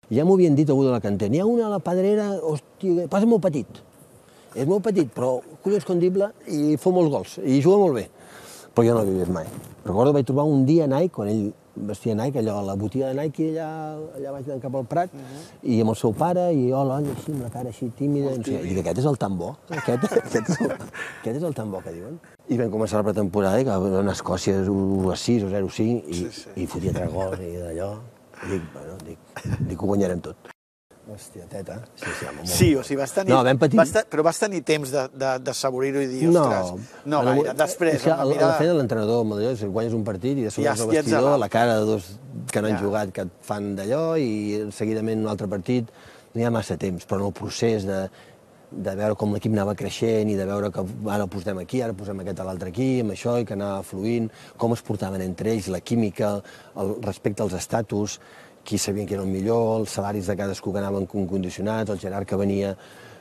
Ja m'ho havien dit algú de la cantera. N'hi ha una a la Pedrera, hòstia, passa molt petit. És molt petit, però collons condible i fot molts gols, i juga molt bé. Però jo no l'havia vist mai. Recordo que vaig trobar un dia Nike, quan ell vestia Nike, allò, a la botiga de Nike, allà vaig anar cap al Prat, i amb el seu pare, i hola, així, amb la cara així tímida, i dic, aquest és el tan bo? Aquest és el tan bo que diuen? I vam començar la pretemporada, que va anar a Escòcia 1-6 o 0-5, i fotia 3 gols, i d'allò. Dic, bueno, dic, ho guanyarem tot. Hòstia, teta. Sí, o sigui, però vas tenir temps d'assaborir-ho i dir, ostres, no gaire. Després, la feina de l'entrenador, guanyes un partit i de sobre el vestidor, la cara de dos que no han jugat, que et fan d'allò, i seguidament un altre partit, no hi ha massa temps, però en el procés de veure com l'equip anava creixent i de veure que ara el posem aquí, ara posem aquest a l'altre aquí, amb això, i que anava fluint, com es portaven entre ells, la química, el respecte als estatus, qui sabien que era el millor, els salaris de cadascú que anaven condicionats, el Gerard que venia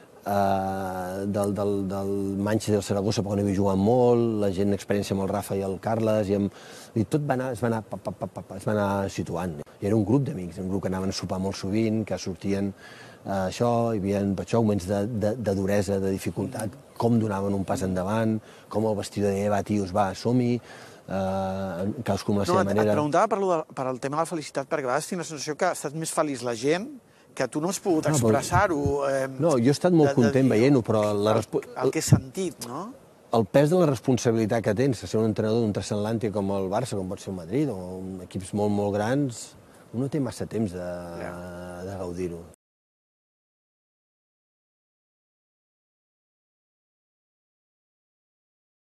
del Manchester del Saragossa perquè no havia jugat molt, la gent d'experiència amb el Rafa i el Carles, i tot es va anar situant. I era un grup d'amics, un grup que anaven a sopar molt sovint, que sortien això, hi havia moments de duresa, de dificultat, com donaven un pas endavant, com el vestidor deia, va, tios, va, som-hi, cadascú amb la seva manera. Et preguntava per el tema de la felicitat, perquè a vegades tinc la sensació que ha estat més feliç la gent, que tu no has pogut expressar-ho. No, jo he estat molt content veient-ho, però... El que he sentit, no? El pes de la responsabilitat que tens, ser un entrenador d'un transatlàntic com el Barça, com pot ser el Madrid, o equips molt, molt grans, no té massa temps de gaudir-ho.